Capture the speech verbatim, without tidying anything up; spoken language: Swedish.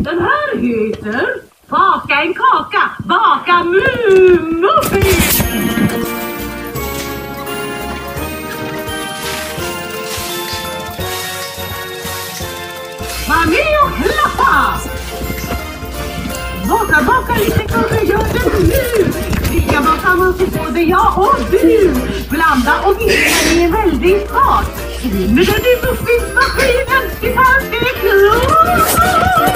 Den här heter Baka en kaka, baka Muffin. Var med och klappa! Baka, baka lite kurre, gör det nu! Vi ska baka muffin både jag och du! Blanda och mixtra i en väldig fart! Med den i muffinsmaskinen, det fanns det klart!